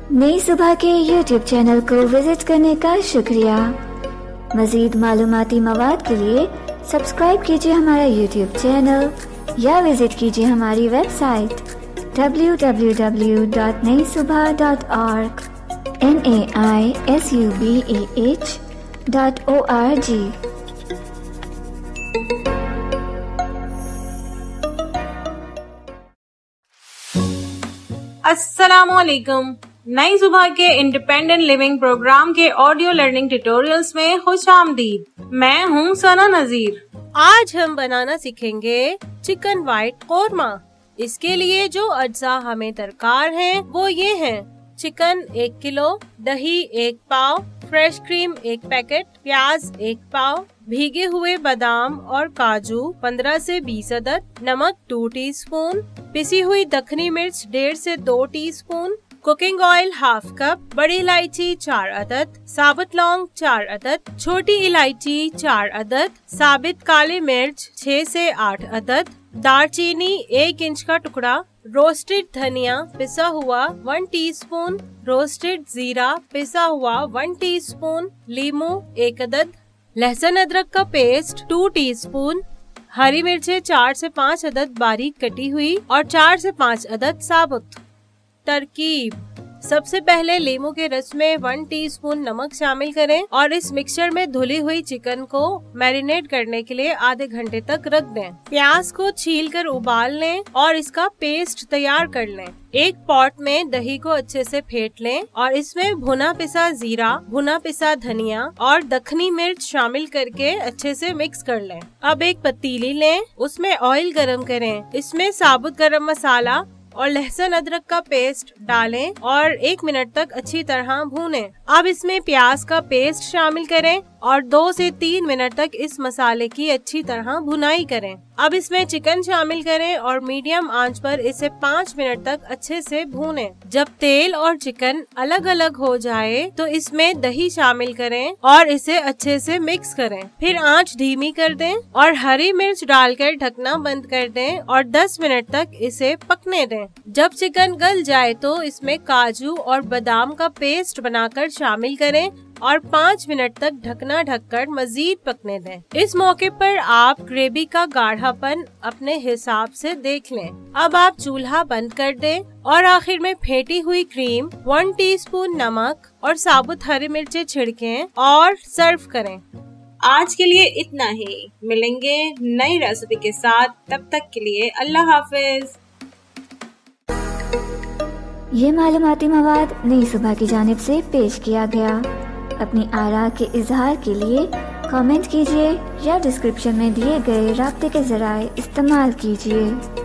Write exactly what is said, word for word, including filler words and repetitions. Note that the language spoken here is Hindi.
नई सुबह के यूट्यूब चैनल को विजिट करने का शुक्रिया। मजीद मालूमाती मवाद के लिए सब्सक्राइब कीजिए हमारा यूट्यूब चैनल या विजिट कीजिए हमारी website W W W dot Nai Subah dot org N A I S U B A H dot O R G. अस्सलामुअलैकुम। नई सुबह के इंडिपेंडेंट लिविंग प्रोग्राम के ऑडियो लर्निंग ट्यूटोरियल्स में खुश आमदीद। मैं हूँ सना नजीर। आज हम बनाना सीखेंगे चिकन व्हाइट कोरमा। इसके लिए जो अज्जा हमें दरकार हैं वो ये हैं: चिकन एक किलो, दही एक पाव, फ्रेश क्रीम एक पैकेट, प्याज एक पाव, भीगे हुए बादाम और काजू पंद्रह से बीस अदद, नमक दो टीस्पून, पिसी हुई दखनी मिर्च डेढ़ से दो teaspoon, cooking oil half cup, बड़ी इलायची चार अदद, साबुत लौंग चार अदद, छोटी इलायची चार अदद, साबित काली मिर्च छह से आठ अदद, दालचीनी एक इंच का टुकड़ा, रोस्टेड धनिया पिसा हुआ वन टीस्पून, रोस्टेड जीरा पिसा हुआ वन टीस्पून, लीमू एक अदद, लहसुन अदरक का पेस्ट टू टीस्पून, हरी मिर्चें चार से पाँच अदद बारीक कटी हुई और चार से पाँच अदद साबुत। तरकीब: सबसे पहले लीमू के रस में वन टीस्पून नमक शामिल करें और इस मिक्सचर में धुली हुई चिकन को मैरिनेट करने के लिए आधे घंटे तक रख दें। प्याज को छील कर उबाल लें और इसका पेस्ट तैयार कर लें। एक पॉट में दही को अच्छे से फेंट लें और इसमें भुना पिसा जीरा, भुना पिसा धनिया और दखनी मिर्च शामिल करके अच्छे से मिक्स कर लें। अब एक पतीली लें, उसमें ऑयल गरम करें, इसमें साबुत गरम मसाला और लहसुन अदरक का पेस्ट डालें और एक मिनट तक अच्छी तरह भूनें। अब इसमें प्याज का पेस्ट शामिल करें और दो से तीन मिनट तक इस मसाले की अच्छी तरह भुनाई करें। अब इसमें चिकन शामिल करें और मीडियम आंच पर इसे पाँच मिनट तक अच्छे से भूनें। जब तेल और चिकन अलग अलग हो जाए तो इसमें दही शामिल करें और इसे अच्छे से मिक्स करें। फिर आंच धीमी कर दें और हरी मिर्च डालकर ढकना बंद कर दें और दस मिनट तक इसे पकने दें। जब चिकन गल जाए तो इसमें काजू और बादाम का पेस्ट बनाकर शामिल करें और पाँच मिनट तक ढकना ढककर मजीद पकने दें। इस मौके पर आप ग्रेवी का गाढ़ापन अपने हिसाब से देख लें। अब आप चूल्हा बंद कर दें और आखिर में फेंटी हुई क्रीम, वन टीस्पून नमक और साबुत हरी मिर्चें छिड़कें और सर्व करें। आज के लिए इतना ही। मिलेंगे नई रेसिपी के साथ, तब तक के लिए अल्लाह हाफिज। ये मालूमाती मवाद नई सुबह की जानिब से पेश किया गया। अपनी आरा के इजहार के लिए कमेंट कीजिए या डिस्क्रिप्शन में दिए गए राब्ते के जराए इस्तेमाल कीजिए।